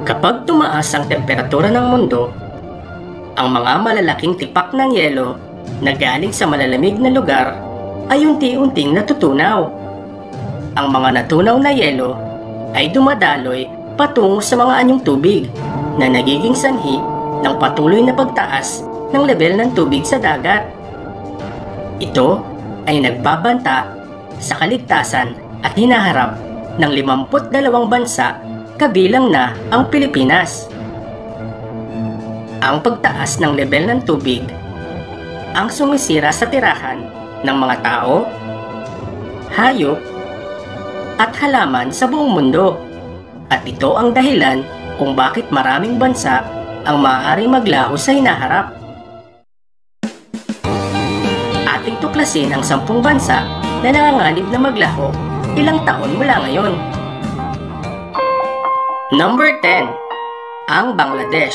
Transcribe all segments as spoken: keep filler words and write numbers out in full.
Kapag tumaas ang temperatura ng mundo, ang mga malalaking tipak ng yelo na galing sa malalamig na lugar ay unti-unting natutunaw. Ang mga natunaw na yelo ay dumadaloy patungo sa mga anyong tubig na nagiging sanhi ng patuloy na pagtaas ng level ng tubig sa dagat. Ito ay nagbabanta sa kaligtasan at hinaharap ng limampu't dalawang bansa kabilang na ang Pilipinas. Ang pagtaas ng level ng tubig ang sumisira sa tirahan ng mga tao, hayop, at halaman sa buong mundo. At ito ang dahilan kung bakit maraming bansa ang maaaring maglaho sa hinaharap. Ating tuklasin ang sampung bansa na nanganganib na maglaho ilang taon mula ngayon. Number ten. Ang Bangladesh.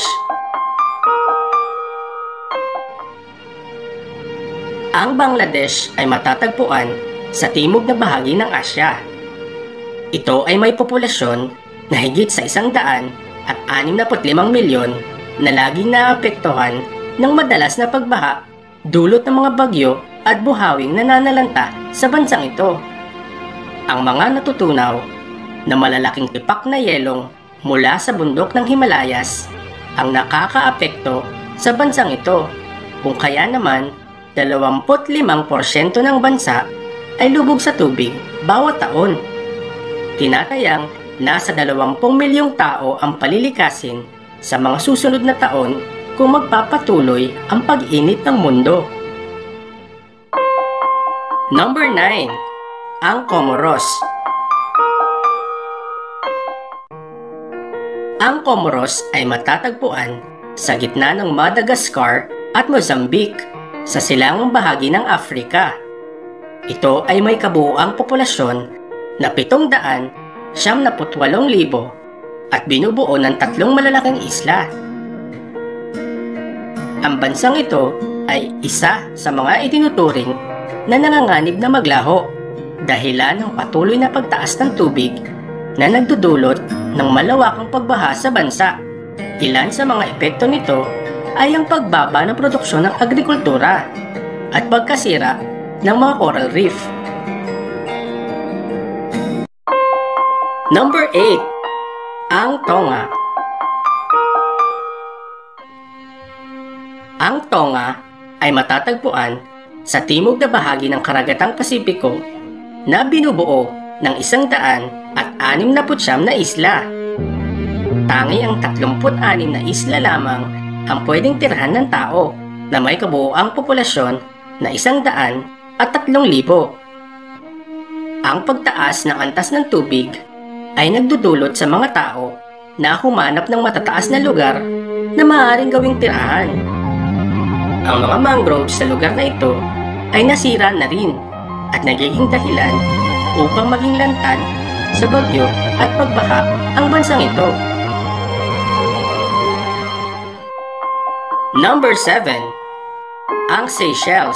Ang Bangladesh ay matatagpuan sa timog na bahagi ng Asya. Ito ay may populasyon na higit sa isang daan at anim na put limang milyon na laging naapektuhan ng madalas na pagbaha dulot ng mga bagyo at buhawing nananalanta sa bansang ito. Ang mga natutunaw na malalaking tipak na yelong mula sa bundok ng Himalayas ang nakakaapekto sa bansang ito, kung kaya naman dalawampu't limang porsyento ng bansa ay lubog sa tubig bawat taon. Tinatayang nasa dalawampung milyong tao ang palilikasin sa mga susunod na taon kung magpapatuloy ang pag-init ng mundo. Number nine. Ang Comoros. Ang Comoros ay matatagpuan sa gitna ng Madagascar at Mozambique sa silangang bahagi ng Afrika. Ito ay may kabuuang populasyon na pitong daan siyam na put walong libo at binubuo ng tatlong malalaking isla. Ang bansang ito ay isa sa mga itinuturing na nanganganib na maglaho dahilan ng patuloy na pagtaas ng tubig na nagdudulot ng malawakang pagbaha sa bansa. Ilan sa mga epekto nito ay ang pagbaba ng produksyon ng agrikultura at pagkasira ng mga coral reef. Number eight. Ang Tonga. Ang Tonga ay matatagpuan sa timog na bahagi ng Karagatang Pasipiko na binubuo ng isang daan at anim na putsyam na isla. Tangi ang tatlumput anim na isla lamang ang pwedeng tirahan ng tao na may kabuuang populasyon na isang daan at tatlong libo. Ang pagtaas ng antas ng tubig ay nagdudulot sa mga tao na humanap ng matataas na lugar na maaaring gawing tirahan. Ang mga mangroves sa lugar na ito ay nasira na rin at nagiging dahilan upang maging lantad sa bagyo at pagbaha ang bansang ito. Number seven. Ang Seychelles.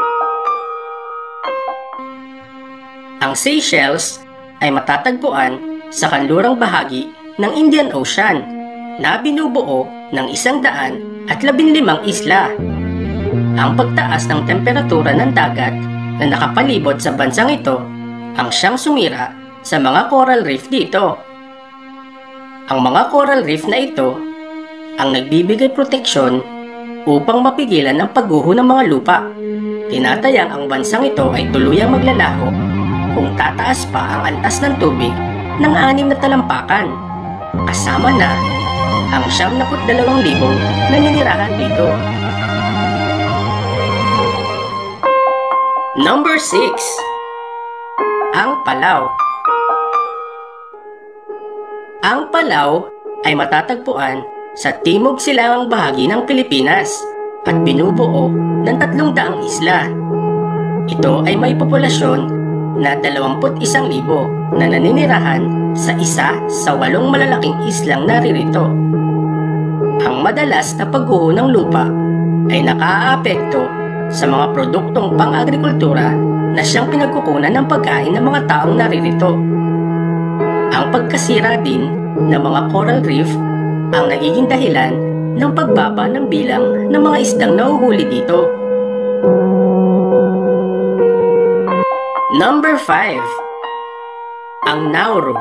Ang Seychelles ay matatagpuan sa kanlurang bahagi ng Indian Ocean na binubuo ng isang daan at labinlimang isla. Ang pagtaas ng temperatura ng dagat na nakapalibot sa bansang ito ang siyang sumira sa mga coral reef dito. Ang mga coral reef na ito ang nagbibigay proteksyon upang mapigilan ang pagguho ng mga lupa. Tinatayang ang bansang ito ay tuluyang maglalaho kung tataas pa ang antas ng tubig ng anim na talampakan, kasama na ang siyam na put dalawang libong naninirahan dito. Number six. Ang Palau. Ang Palau ay matatagpuan sa timog silangang bahagi ng Pilipinas at binubuo ng tatlong daang isla. Ito ay may populasyon na dalawamput isang libo na naninirahan sa isa sa walong malalaking islang naririto. Ang madalas na pagguho ng lupa ay nakaaapekto sa mga produktong pang-agrikultura na siyang pinagkukunan ng pagkain ng mga taong naririto. Ang pagkasira din ng mga coral reef ang nagiging dahilan ng pagbaba ng bilang ng mga isdang nahuhuli dito. Number five. Ang Nauru.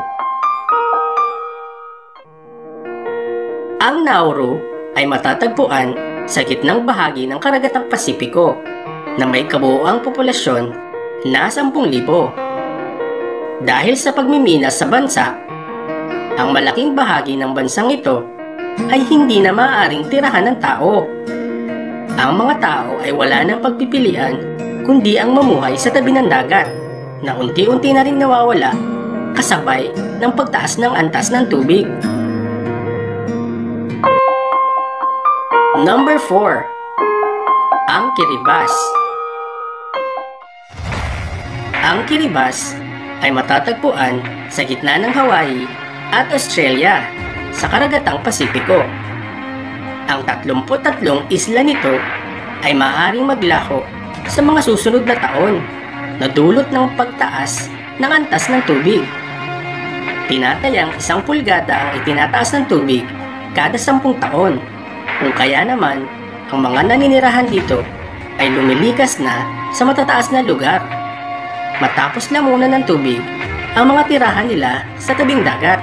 Ang Nauru ay matatagpuan sa gitnang bahagi ng Karagatang Pasipiko na may kabuoang populasyon na sampung libo. Dahil sa pagmiminas sa bansa, ang malaking bahagi ng bansang ito ay hindi na maaaring tirahan ng tao. Ang mga tao ay wala nang pagpipilian kundi ang mamuhay sa tabi ng dagat na unti-unti na rin nawawala kasabay ng pagtaas ng antas ng tubig. Number four. Ang Kiribati. Ang Kiribati ay matatagpuan sa gitna ng Hawaii at Australia sa Karagatang Pasipiko. Ang tatlumput tatlong isla nito ay maaaring maglaho sa mga susunod na taon na dulot ng pagtaas ng antas ng tubig. Tinatayang isang pulgada ang itinataas ng tubig kada sampung taon, kung kaya naman ang mga naninirahan dito ay lumilikas na sa matataas na lugar. Matapos lamunan ng tubig ang mga tirahan nila sa tabing dagat.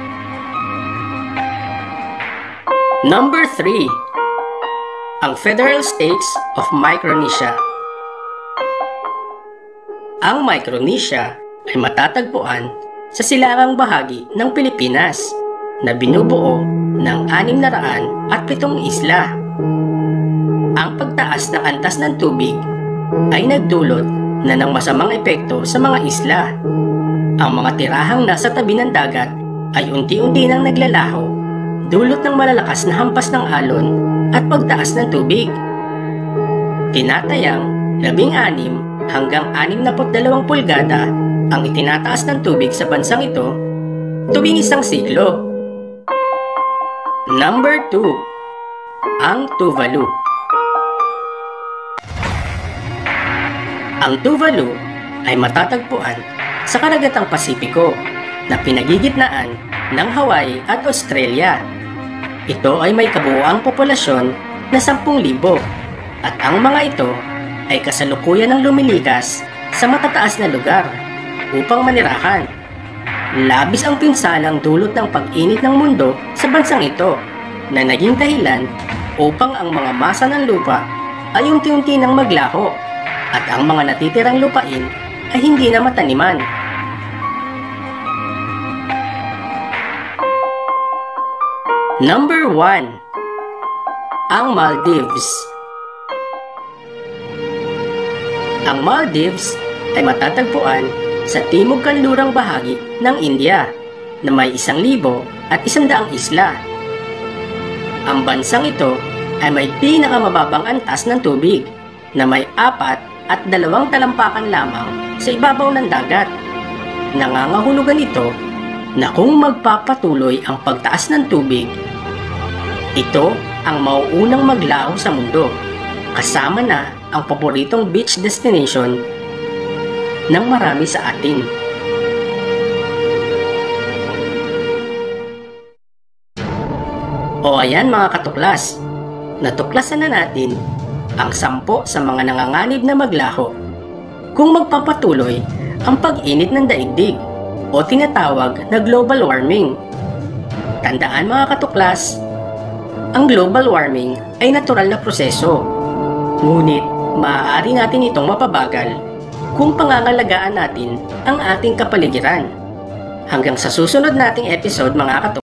Number three. Ang Federal States of Micronesia. Ang Micronesia ay matatagpuan sa silangang bahagi ng Pilipinas na binubuo ng anim na raan at pitong isla. Ang pagtaas ng antas ng tubig ay nagdulot na ng masamang epekto sa mga isla. Ang mga tirahang nasa tabi ng dagat ay unti-unti nang naglalaho, dulot ng malalakas na hampas ng alon at pagtaas ng tubig. Tinatayang labing-anim hanggang anim na dalawang pulgada ang itinataas ng tubig sa bansang ito tuwing isang siglo. Number two. Ang Tuvalu. Ang Tuvalu ay matatagpuan sa Karagatang Pasipiko na pinagigitnaan ng Hawaii at Australia. Ito ay may kabuoang populasyon na sampung libo at ang mga ito ay kasalukuyan ng lumilikas sa matataas na lugar upang manirahan. Labis ang pinsalang dulot ng pag-init ng mundo sa bansang ito na naging dahilan upang ang mga masa ng lupa ay unti-unti nang maglaho at ang mga natitirang lupain ay hindi na mataniman. Number one. Ang Maldives. Ang Maldives ay matatagpuan sa timog kanlurang bahagi ng India na may isang libo at isang daang isla. Ang bansang ito ay may pinakamababang antas ng tubig na may apat at dalawang talampakan lamang sa ibabaw ng dagat. Nangangahulugan ito na kung magpapatuloy ang pagtaas ng tubig, ito ang mauunang maglaho sa mundo, kasama na ang paboritong beach destination ng marami sa atin. O ayan mga katuklas, natuklasan na natin ang sampo sa mga nanganganib na maglaho kung magpapatuloy ang pag-init ng daigdig o tinatawag na global warming. Tandaan mga katuklas, ang global warming ay natural na proseso, ngunit maaari natin itong mapabagal kung pangangalagaan natin ang ating kapaligiran. Hanggang sa susunod nating episode mga katuklas.